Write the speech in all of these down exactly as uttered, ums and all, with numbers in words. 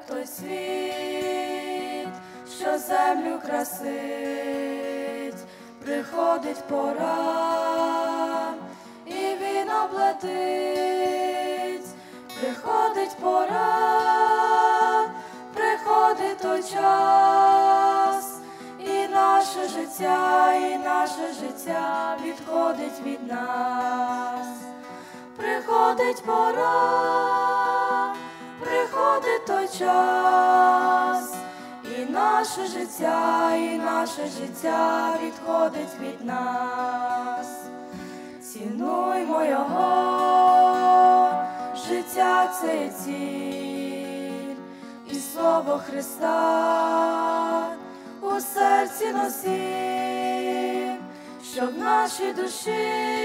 той світ, що землю красить, приходить пора, і він облетить, приходить пора, приходить той час, і наше життя, і наше життя відходить від нас. Приходить пора, приходить той час, і наше життя, і наше життя відходить від нас. Цінуймо його, життя – це є ціль, і слово Христа у серці носім, щоб в нашій душі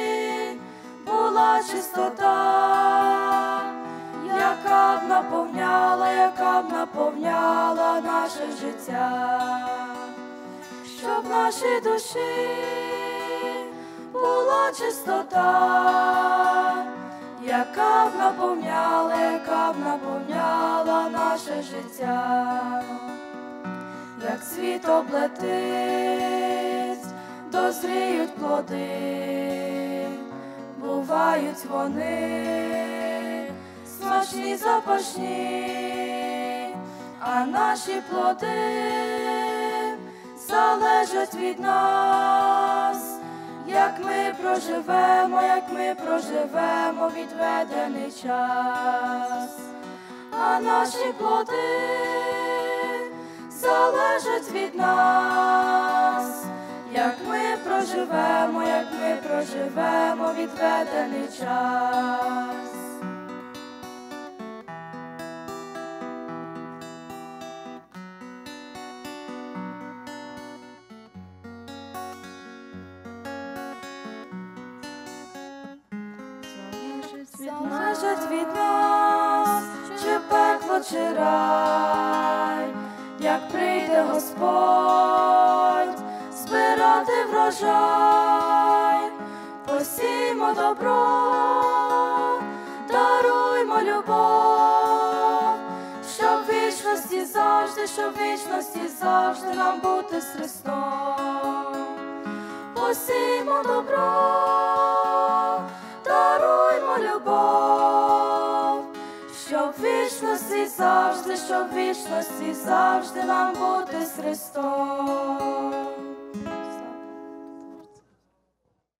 була чистота, яка б наповняла, яка б наповняла наше життя, щоб в нашій душі була чистота, яка б наповняла, яка б наповняла наше життя. Як цвіт облетить, дозріють плоди, бувають вони смачні, запашні, а наші плоди залежать від нас, як ми проживемо, як ми проживемо відведений час. А наші плоди залежать від нас, як ми проживемо, як ми проживемо відведений час. Залежать від нас, чи пекло, чи рай, як прийде Господь збирати врожай. Посіймо добро, даруймо любов, щоб в вічності завжди, щоб в вічності завжди нам бути з Христом. Посіймо добро, даруймо любов, щоб в вічності завжди, щоб в вічності завжди нам бути з Христом.